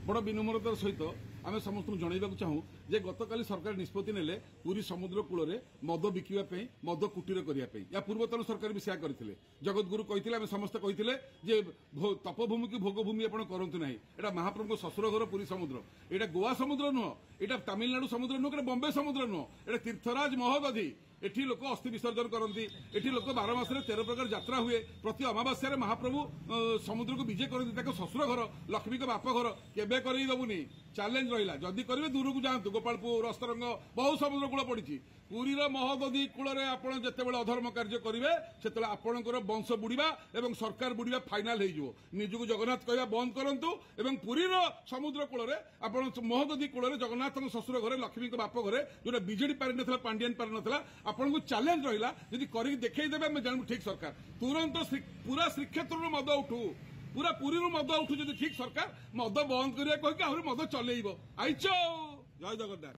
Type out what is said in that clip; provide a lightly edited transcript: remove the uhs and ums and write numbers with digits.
बड़ विनम्रतार सहित आम समस्त जनइबा चाहूँ जे गतकाली सरकार निष्पत्ति नेले पूरी समुद्र कूल मद बिकिबा मद कुटीर करने या पूर्वतन सरकार भी सेया करथिले। जगत गुरु कहिथिले आम समस्त कहिथिले जे तपभूमि की भोगभूमि आपण करंतु नाही। एटा महाप्रभु ससुर घर पूरी समुद्र, एटा गोवा समुद्र नुह, एटा तमिलनाडु समुद्र नुह, एटा बॉम्बे समुद्र नुह, एटा तीर्थराज महोदधि। एठी लोक अस्थि विसर्जन करती, एठी लोक 12 मास 13 प्रकार यात्रा हुए। प्रति अमावास्या महाप्रभु समुद्र को विजय करती। ससुर घर लक्ष्मी को बाप घर केबे करई दबुनी चैलेंज रहिला। जदि करेंगे दूर को जातु गोपालपुर अस्तरंग बहु समुद्र कूल पड़ी पुरीर महोदधि कूल आपड़ जिते अधर्म कार्य करेंगे से आपणकर वंश बुड़ीबा एवं सरकार बुड़ीबा फाइनाल हो। निजक जगन्नाथ कहवा बंद करूँ एवं पुरीर समुद्र कूल आप महोदधि कूल जगन्नाथ ससुर घर लक्ष्मी को बाप घर जोटा विजेडी पारि ना पांडियान पारि ना आपको चैलेंज रहा। जदि कर देखईदेवे जानू ठीक सरकार तुरंत पूरा श्रीक्षेत्र मद उठू पूरा पुरी मद उठू। जदि ठीक सरकार मद बंद करिया कहिके मद चलेइबो आइचो। जय जगन्नाथ।